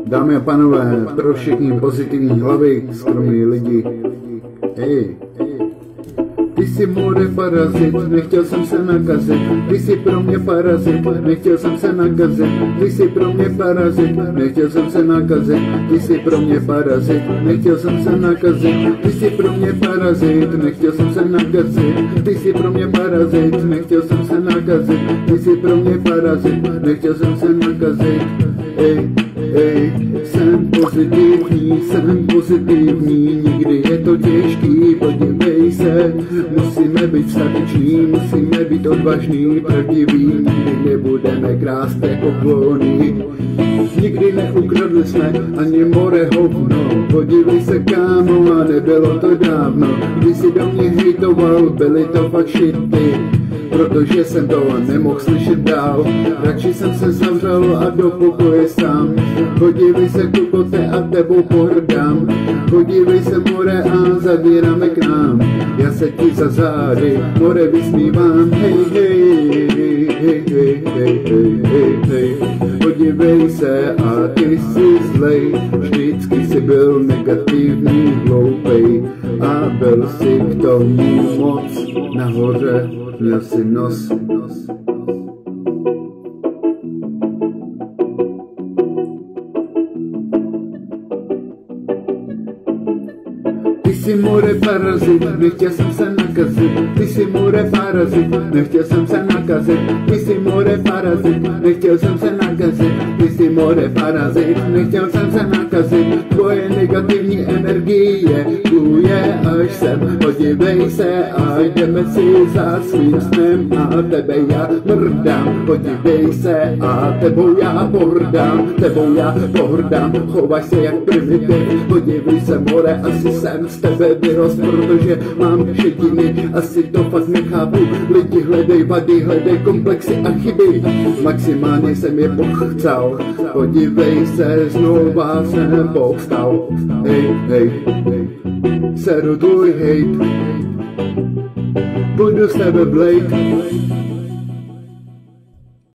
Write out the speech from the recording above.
Dámy a pánové, pro všechny pozitivní hlavy, skromný lidi. Hej. Ty jsi more parazit, nechtěl jsem se nakazit. Ty jsi pro mě parazit, nechtěl jsem se nakazit. Ty jsi pro mě parazit, nechtěl jsem se nakazit. Ty jsi pro mě parazit, nechtěl jsem se nakazit. Ty jsi pro mě parazit, nechtěl jsem se nakazit. Ty jsi pro mě parazit, nechtěl jsem se nakazit. Ty jsi pro mě parazit, nechtěl jsem se nakazit. Ej, jsem pozitivní, někdy je to těžký, podívej se, musíme být stateční, musíme být odvážní, pravdiví, nikdy nebudeme krást jako klony. Nikdy neukradli jsme ani more hovno, podívej se kámo, a nebylo to dávno, když si do mě hejtoval, byly to fakt šity. Protože jsem to nemohl slyšet dál, radši jsem se zavřel a do pokoje sám. Podívej se kukote a tebou pohrdám, podívej se more a zavíráme k nám. Já se ti za zády more vysmívám, hej, hej, hej, hej, hej, hej, hej, hej. Podívej se a ty jsi zlej, vždycky jsi byl negativní, hloupej a byl si k tomu moc nahoře. Měl si nos. Ty jsi more parazit, nechtěl jsem se nakazit. Ty jsi more parazit, nechtěl jsem se nakazit. Ty jsi more parazit, nechtěl jsem se nakazit. Ty jsi more parazit, nechtěl jsem se nakazit. Tvoje negativní energie pluje až sem. Podívej se a jdeme si za svým snem a tebe já mrdám. Podívej se a tebou já pohrdám, chovaj se jak primitiv. Podívej se more, asi jsem z tebe vyrost, protože mám šediny, asi to fakt nechápu. Lidi hledej vady, hledej komplexy a chyby, maximálně jsem je pochcal. Podívej se, znova jsem povstal. Hej, seru tvůj hejt, budu z tebe blejt.